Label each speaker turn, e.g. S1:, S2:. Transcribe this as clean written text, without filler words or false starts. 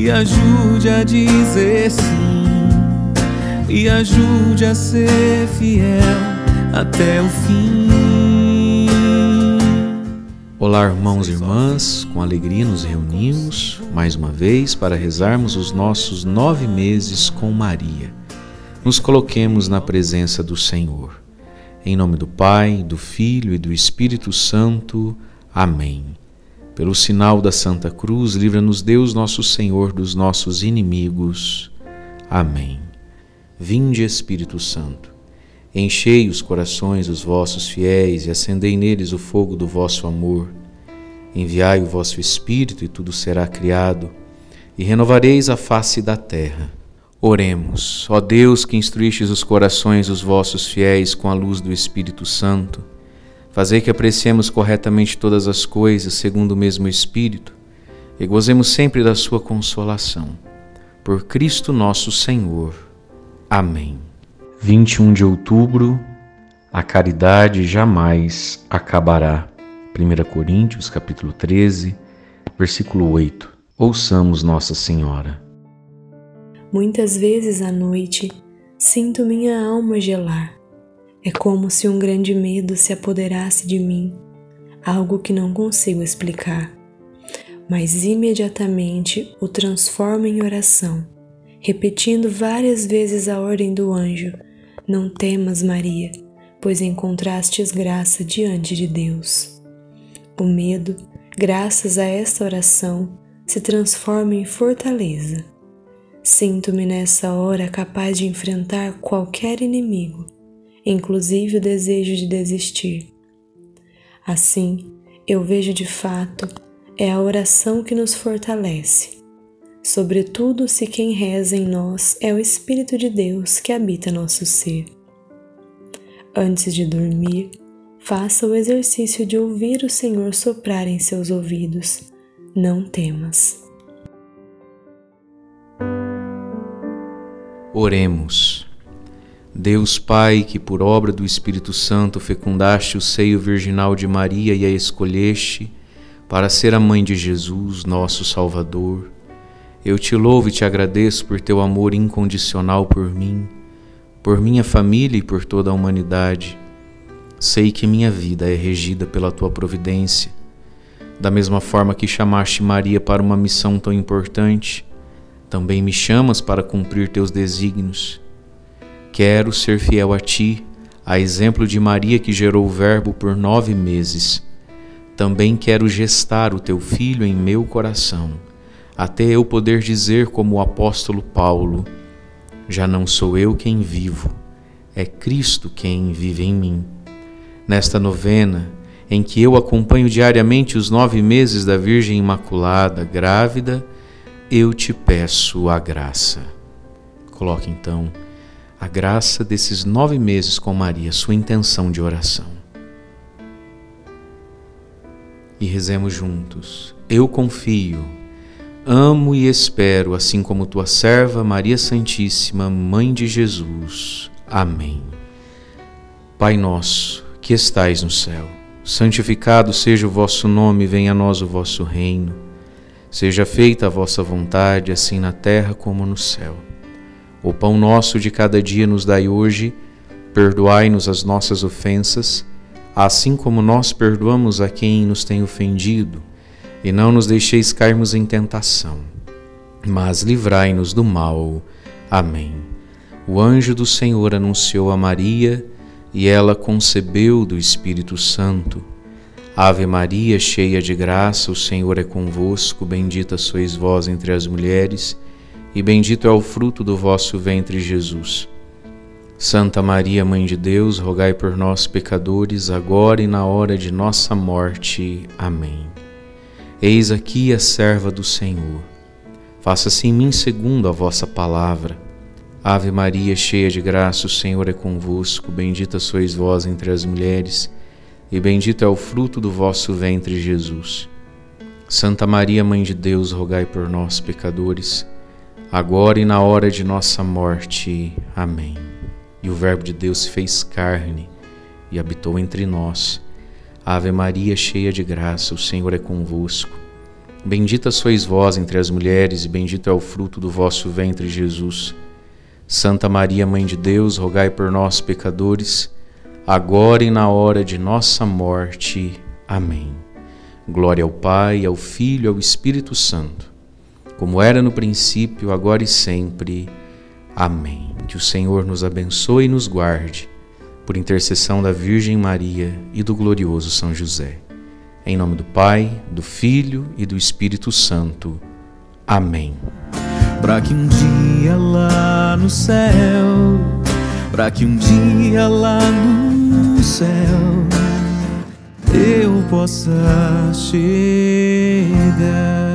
S1: Me ajude a dizer sim, me ajude a ser fiel até o fim.
S2: Olá, irmãos e irmãs, com alegria nos reunimos mais uma vez para rezarmos os nossos 9 meses com Maria. Nos coloquemos na presença do Senhor. Em nome do Pai, do Filho e do Espírito Santo. Amém. Pelo sinal da Santa Cruz, livra-nos Deus nosso Senhor dos nossos inimigos. Amém. Vinde, Espírito Santo, enchei os corações dos vossos fiéis e acendei neles o fogo do vosso amor. Enviai o vosso Espírito e tudo será criado, e renovareis a face da terra. Oremos, ó Deus, que instruístes os corações dos vossos fiéis com a luz do Espírito Santo, fazei que apreciemos corretamente todas as coisas segundo o mesmo Espírito e gozemos sempre da sua consolação. Por Cristo nosso Senhor. Amém. 21 de outubro, a caridade jamais acabará. 1 Coríntios, capítulo 13, versículo 8. Ouçamos Nossa Senhora.
S3: Muitas vezes à noite sinto minha alma gelar. É como se um grande medo se apoderasse de mim, algo que não consigo explicar. Mas imediatamente o transformo em oração, repetindo várias vezes a ordem do anjo: não temas, Maria, pois encontrastes graça diante de Deus. O medo, graças a esta oração, se transforma em fortaleza. Sinto-me nessa hora capaz de enfrentar qualquer inimigo, inclusive o desejo de desistir. Assim, eu vejo de fato, é a oração que nos fortalece, sobretudo se quem reza em nós é o Espírito de Deus que habita nosso ser. Antes de dormir, faça o exercício de ouvir o Senhor soprar em seus ouvidos: não temas.
S2: Oremos. Deus Pai, que por obra do Espírito Santo fecundaste o seio virginal de Maria e a escolheste para ser a mãe de Jesus, nosso Salvador, eu te louvo e te agradeço por teu amor incondicional por mim, por minha família e por toda a humanidade. Sei que minha vida é regida pela tua providência. Da mesma forma que chamaste Maria para uma missão tão importante, também me chamas para cumprir teus desígnios. Quero ser fiel a ti, a exemplo de Maria que gerou o Verbo por 9 meses. Também quero gestar o teu Filho em meu coração, até eu poder dizer como o apóstolo Paulo: já não sou eu quem vivo, é Cristo quem vive em mim. Nesta novena, em que eu acompanho diariamente os 9 meses da Virgem Imaculada, grávida, eu te peço a graça. Coloque então a graça desses 9 meses com Maria, sua intenção de oração. E rezemos juntos. Eu confio, amo e espero, assim como tua serva Maria Santíssima, Mãe de Jesus. Amém. Pai nosso, que estais no céu, santificado seja o vosso nome, venha a nós o vosso reino. Seja feita a vossa vontade, assim na terra como no céu. O pão nosso de cada dia nos dai hoje, perdoai-nos as nossas ofensas, assim como nós perdoamos a quem nos tem ofendido, e não nos deixeis cairmos em tentação, mas livrai-nos do mal. Amém. O anjo do Senhor anunciou a Maria, e ela concebeu do Espírito Santo. Ave Maria, cheia de graça, o Senhor é convosco, bendita sois vós entre as mulheres, e bendito é o fruto do vosso ventre, Jesus. Santa Maria, Mãe de Deus, rogai por nós, pecadores, agora e na hora de nossa morte. Amém. Eis aqui a serva do Senhor. Faça-se em mim segundo a vossa palavra. Ave Maria, cheia de graça, o Senhor é convosco, bendita sois vós entre as mulheres, e bendito é o fruto do vosso ventre, Jesus. Santa Maria, Mãe de Deus, rogai por nós, pecadores, agora e na hora de nossa morte. Amém. E o Verbo de Deus se fez carne e habitou entre nós. Ave Maria, cheia de graça, o Senhor é convosco. Bendita sois vós entre as mulheres, e bendito é o fruto do vosso ventre, Jesus. Santa Maria, Mãe de Deus, rogai por nós, pecadores, agora e na hora de nossa morte. Amém. Glória ao Pai, ao Filho e ao Espírito Santo, como era no princípio, agora e sempre. Amém. Que o Senhor nos abençoe e nos guarde, por intercessão da Virgem Maria e do glorioso São José. Em nome do Pai, do Filho e do Espírito Santo. Amém.
S1: Para que um dia lá no céu, para que um dia lá no céu eu possa chegar.